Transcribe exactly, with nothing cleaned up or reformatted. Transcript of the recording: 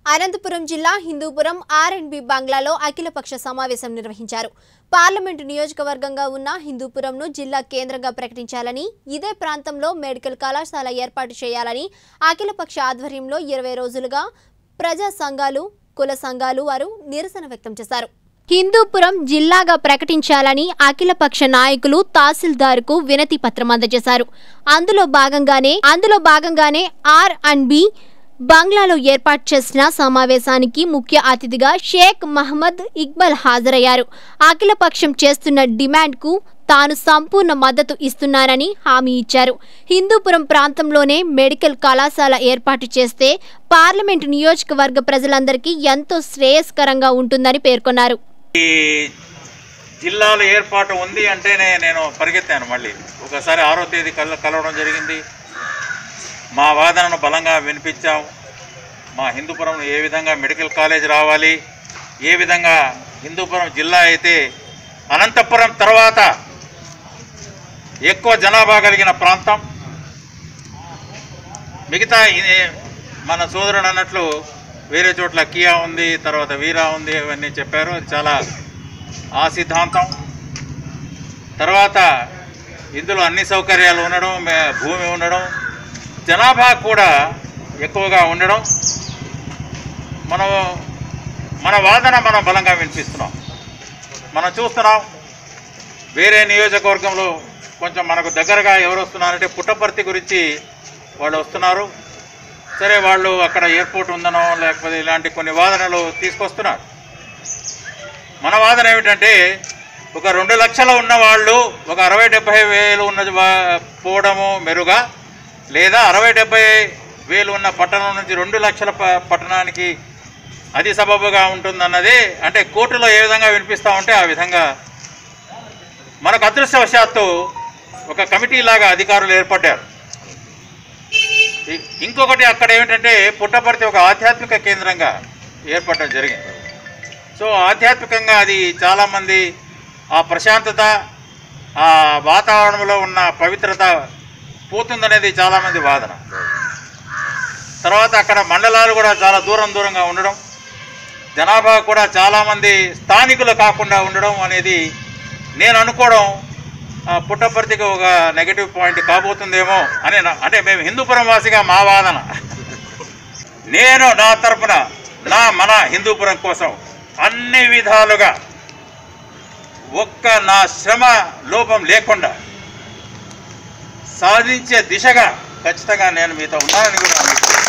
అనంతపురం జిల్లా Hindupuram are and B బంగ్లాలో అఖిలపక్ష సమావేశం నిర్వహించారు. పార్లమెంటు నియోజకవర్గంగా ఉన్న హిందూపురంను జిల్లా కేంద్రంగా ప్రకటించాలని, ఇదే ప్రాంతంలో మెడికల్ కళాశాల ఏర్పాటు చేయాలని అఖిలపక్ష ఆధ్వర్యంలో ఇరవై రోజులుగా ప్రజా సంఘాలు, కుల సంఘాలు వారు నిరసన వ్యక్తం చేశారు. హిందూపురం జిల్లాగా ప్రకటించాలని అఖిలపక్ష నాయకులు తహసీల్దార్కు వినతి పత్రం అందజేశారు. అందులో భాగంగానే అందులో భాగంగానే ఆర్ అండ్ బి బంగ్లాలో ఏర్పాటు చేసిన సమావేశానికి ముఖ్య అతిథిగా షేక్ మహమ్మద్ ఇక్బాల్ హాజరయ్యారు. అఖిలపక్షం చేస్తున్న డిమాండ్కు తాను సంపూర్ణ మద్దతు ఇస్తున్నానని హామీ ఇచ్చారు. హిందూపురం ప్రాంతంలోనే మెడికల్ కళాశాల ఏర్పాటు చేస్తే పార్లమెంటు నియోజకవర్గ ప్రజలందరికీ ఎంతో శ్రేయస్కరంగా ఉంటుందని పేర్కొన్నారు. ఈ జిల్లాల ఏర్పాటు ఉంది అంటేనే నేను పరిగెత్తాను. మళ్ళీ ఒకసారి ఆరో తేదీ కల కలవడం జరిగింది. మా వాదనను బలంగా వినిపించాం. మా హిందూపురం ఏ విధంగా మెడికల్ కాలేజ్ రావాలి, ఏ విధంగా హిందూపురం జిల్లా అయితే అనంతపురం తర్వాత ఎక్కువ జనాభా కలిగిన ప్రాంతం. మిగతా మన సోదరుడు అన్నట్లు వేరే చోట్ల కియా ఉంది, తర్వాత వీరా ఉంది, అవన్నీ చెప్పారు. అది చాలా ఆ సిద్ధాంతం. తర్వాత ఇందులో అన్ని సౌకర్యాలు ఉండడం, భూమి ఉండడం, జనాభా కూడా ఎక్కువగా ఉండడం, మనం మన వాదన మనం బలంగా వినిపిస్తున్నాం. మనం చూస్తున్నాం వేరే నియోజకవర్గంలో కొంచెం మనకు దగ్గరగా ఎవరు వస్తున్నారంటే పుట్టపర్తి గురించి వాళ్ళు వస్తున్నారు. సరే, వాళ్ళు అక్కడ ఎయిర్పోర్ట్ ఉందనో లేకపోతే ఇలాంటి కొన్ని వాదనలు తీసుకొస్తున్నారు. మన వాదన ఏమిటంటే ఒక రెండు లక్షలు ఉన్న వాళ్ళు ఒక అరవై డెబ్భై వేలు ఉన్న పోవడము మెరుగా, లేదా అరవై డెబ్బై వేలు ఉన్న పట్టణం నుంచి రెండు లక్షల పట్టణానికి అది సబబుగా ఉంటుందన్నదే. అంటే కోర్టులో ఏ విధంగా వినిపిస్తూ ఉంటే ఆ విధంగా మనకు అదృష్టవశాత్తు ఒక కమిటీ లాగా అధికారులు ఏర్పడ్డారు. ఇంకొకటి అక్కడ ఏమిటంటే పుట్టపర్తి ఒక ఆధ్యాత్మిక కేంద్రంగా ఏర్పడడం జరిగింది. సో ఆధ్యాత్మికంగా అది చాలామంది ఆ ప్రశాంతత, ఆ వాతావరణంలో ఉన్న పవిత్రత పోతుందనేది చాలామంది వాదన. తర్వాత అక్కడ మండలాలు కూడా చాలా దూరం దూరంగా ఉండడం, జనాభా కూడా చాలామంది స్థానికులు కాకుండా ఉండడం అనేది నేను అనుకోవడం పుట్టపర్తికి ఒక నెగటివ్ పాయింట్ కాబోతుందేమో అని. అంటే మేము హిందూపురం వాసిగా మా వాదన. నేను నా తరపున నా మన హిందూపురం కోసం అన్ని విధాలుగా ఒక్క నా శ్రమ లోపం లేకుండా సాధించే దిశగా ఖచ్చితంగా నేను మీతో ఉన్నానని కూడా